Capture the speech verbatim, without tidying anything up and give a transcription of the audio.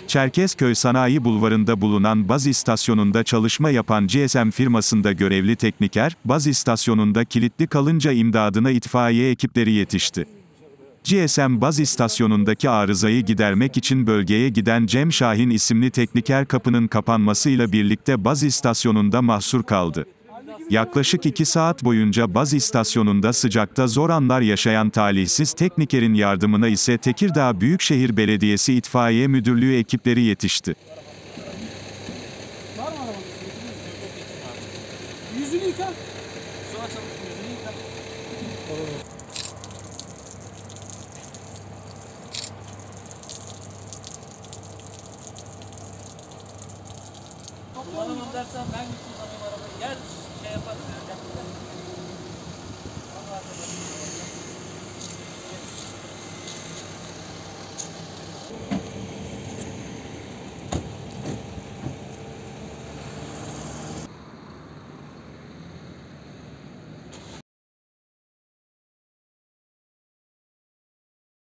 Çerkezköy Sanayi Bulvarı'nda bulunan baz istasyonunda çalışma yapan G S M firmasında görevli tekniker, baz istasyonunda kilitli kalınca imdadına itfaiye ekipleri yetişti. G S M baz istasyonundaki arızayı gidermek için bölgeye giden Cem Şahin isimli tekniker kapının kapanmasıyla birlikte baz istasyonunda mahsur kaldı. Yaklaşık iki saat boyunca baz istasyonunda sıcakta zor anlar yaşayan talihsiz teknikerin yardımına ise Tekirdağ Büyükşehir Belediyesi İtfaiye Müdürlüğü ekipleri yetişti. Var mı arabada? Yüzünü yıka. Su açalım, yüzünü yıka. Kullanamam dersen ben kullanayım arabayı. Gel.